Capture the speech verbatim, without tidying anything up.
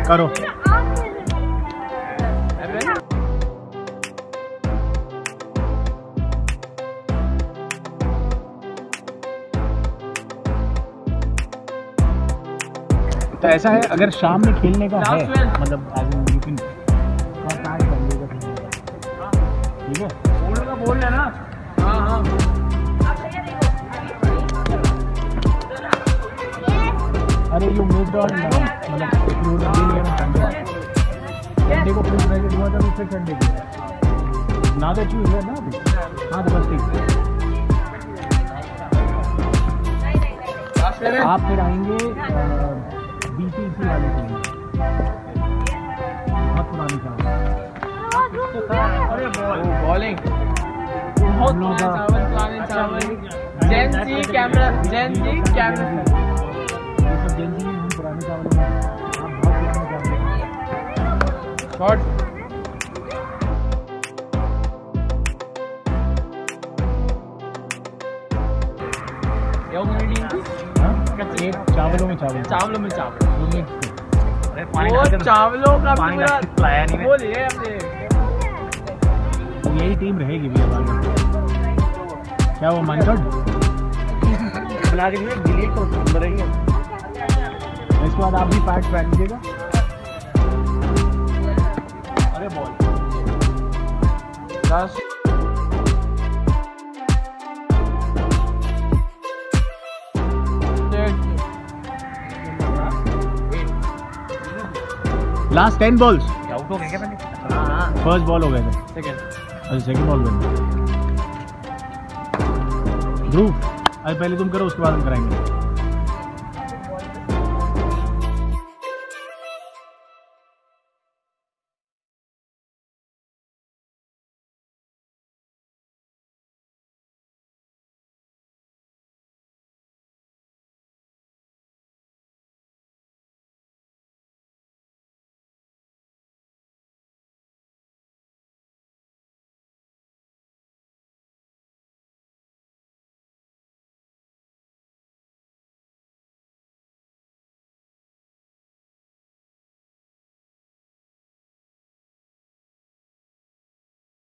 करो। तो ऐसा है, अगर शाम में खेलने का है, मतलब ठीक है, बोल का बोल लेना। हाँ हाँ अरे यू मिस्ड ऑन, मतलब संडे को प्रिंट करके हुआ था, दूसरे संडे को ना दैट यू हियर ना अभी। हाँ तो बस ठीक, आप फिर आएंगे बीटीसी वाले के लिए, बहुत पुरानी चावल। अरे बॉल बॉलिंग बहुत चावल पुराने चावल। जेन जी कैमरा, जेन जी कैमरा, ये सब जेन जी हम पुराने चावल में, आप बहुत पुराने चावल। शॉट एक चावलों में चावल, चावलों में चावल, वो चावलों का लाया नहीं वो लिए हमने। यही टीम रहेगी भी अब आगे। क्या वो माइनकट बना के डिलीट तो सुंदर रहेगी। इसके बाद आप भी पैट पहन लीजिएगा। अरे बॉल दस लास्ट टेन बॉल्स आउट हो गए क्या? पहले हाँ फर्स्ट बॉल हो गए थे, सेकंड अच्छा सेकंड बॉल बन। ध्रुव अरे पहले तुम करो, उसके बाद हम कराएंगे।